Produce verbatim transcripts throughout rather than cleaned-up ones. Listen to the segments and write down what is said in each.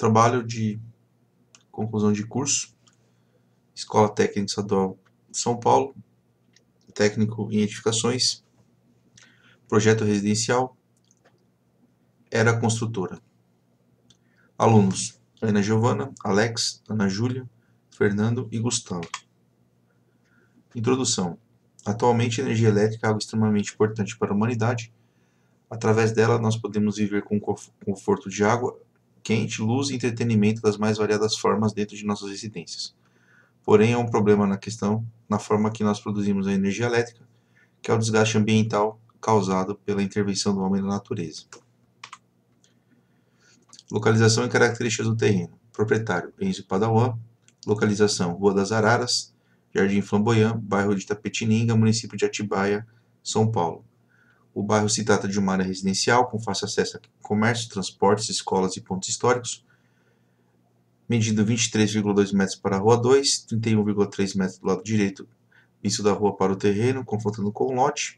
trabalho de conclusão de curso, Escola Técnica Estadual de São Paulo, técnico em edificações, projeto residencial, Era Construtora. Alunos: Ana Giovana, Alex, Ana Júlia, Fernando e Gustavo. Introdução. Atualmente, a energia elétrica é algo extremamente importante para a humanidade. Através dela, nós podemos viver com conforto de água quente, luz e entretenimento das mais variadas formas dentro de nossas residências. Porém, há um problema na questão, na forma que nós produzimos a energia elétrica, que é o desgaste ambiental causado pela intervenção do homem na natureza. Localização e características do terreno. Proprietário: Enzo Padawan. Localização: Rua das Araras, Jardim Flamboyant, bairro de Tapetininga, município de Atibaia, São Paulo. O bairro se trata de uma área residencial com fácil acesso a comércio, transportes, escolas e pontos históricos, medindo vinte e três vírgula dois metros para a Rua dois, trinta e um vírgula três metros do lado direito, visto da rua para o terreno, confrontando com o lote.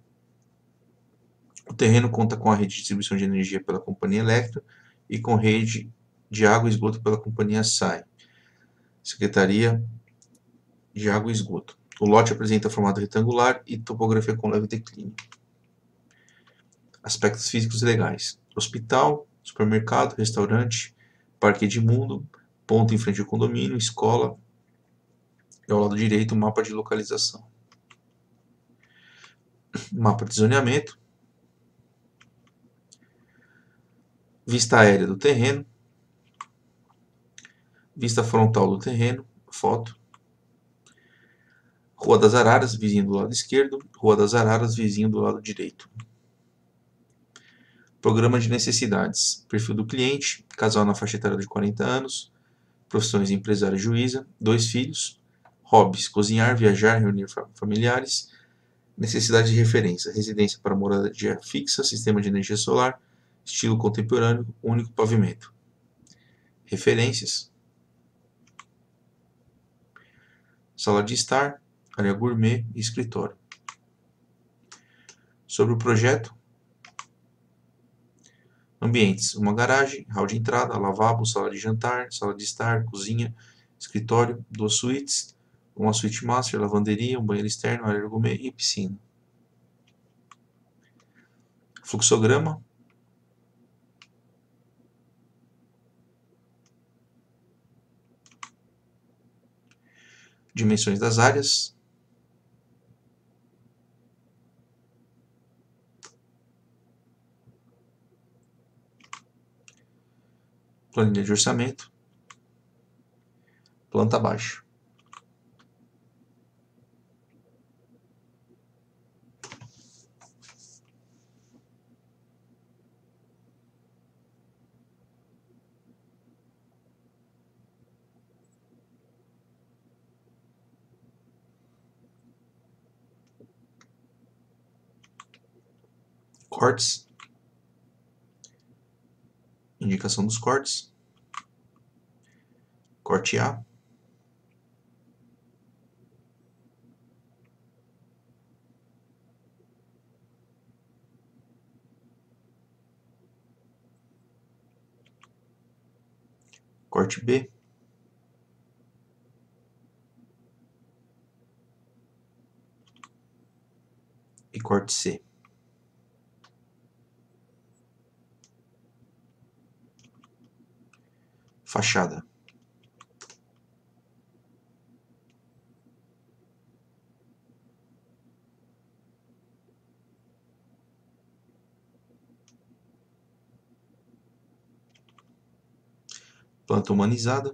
O terreno conta com a rede de distribuição de energia pela Companhia Elétrica e com rede de água e esgoto pela Companhia S A I, Secretaria de Água e Esgoto. O lote apresenta formato retangular e topografia com leve declínio. Aspectos físicos e legais: hospital, supermercado, restaurante, parque Edmundo, ponto em frente ao condomínio, escola e ao lado direito o mapa de localização. Mapa de zoneamento. Vista aérea do terreno. Vista frontal do terreno, foto. Rua das Araras, vizinho do lado esquerdo. Rua das Araras, vizinho do lado direito. Programa de necessidades. Perfil do cliente: casal na faixa etária de quarenta anos. Profissões: empresária, juíza. Dois filhos. Hobbies: cozinhar, viajar, reunir familiares. Necessidade de referência: residência para moradia fixa, sistema de energia solar, estilo contemporâneo, único pavimento. Referências: sala de estar, área gourmet e escritório. Sobre o projeto: ambientes: uma garagem, hall de entrada, lavabo, sala de jantar, sala de estar, cozinha, escritório, duas suítes, uma suíte master, lavanderia, um banheiro externo, área gourmet e piscina. Fluxograma. Dimensões das áreas. Planilha de orçamento. Planta baixa. Cortes. Indicação dos cortes. Corte A. Corte B. E corte C. Fachada. Planta humanizada.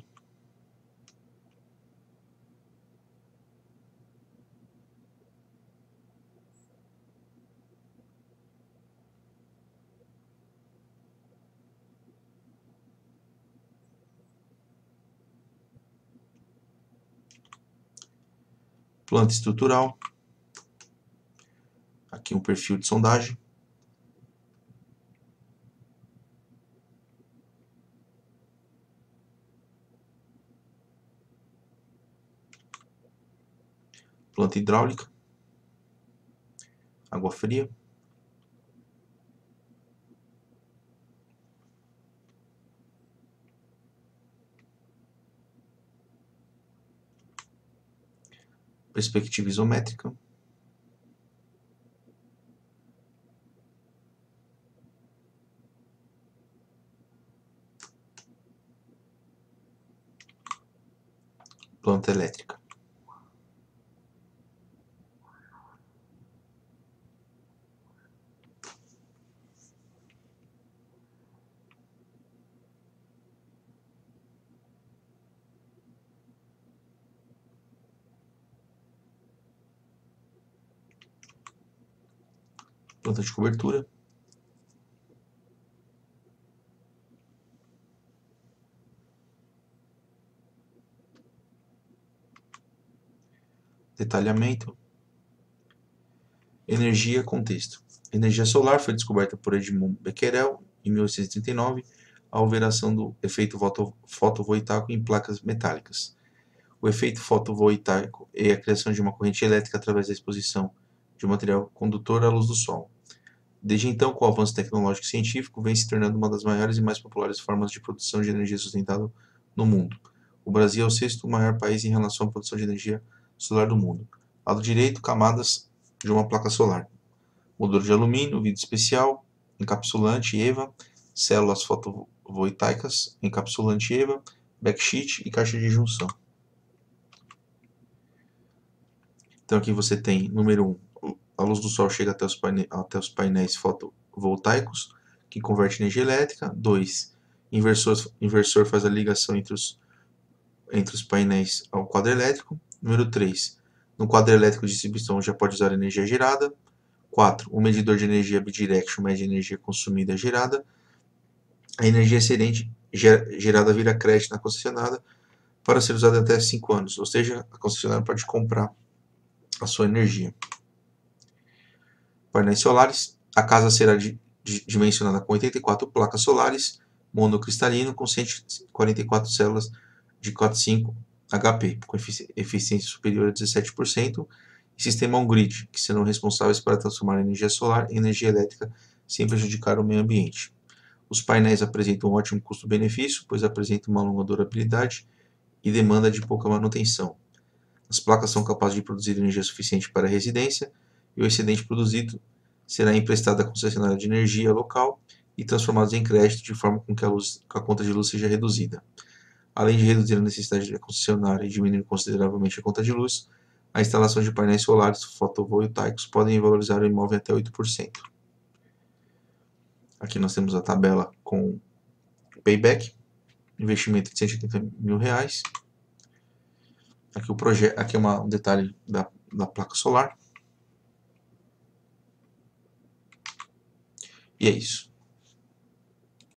Planta estrutural. Aqui um perfil de sondagem. Planta hidráulica. Água fria. perspectiva isométrica, planta elétrica. Planta de cobertura, detalhamento, energia, contexto. Energia solar foi descoberta por Edmund Becquerel em mil oitocentos e trinta e nove ao ver a ação do efeito fotovoltaico em placas metálicas. O efeito fotovoltaico é a criação de uma corrente elétrica através da exposição de um material condutor à luz do sol. Desde então, com o avanço tecnológico e científico, vem se tornando uma das maiores e mais populares formas de produção de energia sustentável no mundo. O Brasil é o sexto maior país em relação à produção de energia solar do mundo. Lado direito, camadas de uma placa solar. Moldura de alumínio, vidro especial, encapsulante EVA, células fotovoltaicas, encapsulante EVA, backsheet e caixa de junção. Então aqui você tem, número um, a luz do sol chega até os, paine até os painéis fotovoltaicos, que converte energia elétrica. dois. Inversor, inversor faz a ligação entre os, entre os painéis ao quadro elétrico. Número três. No quadro elétrico de distribuição já pode usar energia gerada. quatro. O medidor de energia bidirection mede a energia consumida gerada. A energia excedente gerada vira crédito na concessionária para ser usada até cinco anos, ou seja, a concessionária pode comprar a sua energia. Painéis solares. A casa será di dimensionada com oitenta e quatro placas solares, monocristalino, com cento e quarenta e quatro células de quarenta e cinco H P, com eficiência superior a dezessete por cento, e sistema on-grid, que serão responsáveis para transformar a energia solar em energia elétrica sem prejudicar o meio ambiente. Os painéis apresentam um ótimo custo-benefício, pois apresentam uma longa durabilidade e demanda de pouca manutenção. As placas são capazes de produzir energia suficiente para a residência, e o excedente produzido será emprestado à concessionária de energia local e transformado em crédito, de forma com que a, luz, que a conta de luz seja reduzida. Além de reduzir a necessidade da concessionária e diminuir consideravelmente a conta de luz, a instalação de painéis solares fotovoltaicos podem valorizar o imóvel até oito por cento. Aqui nós temos a tabela com payback, investimento de cento e oitenta mil reais. Aqui, o projeto, aqui é uma, um detalhe da, da placa solar. E é isso.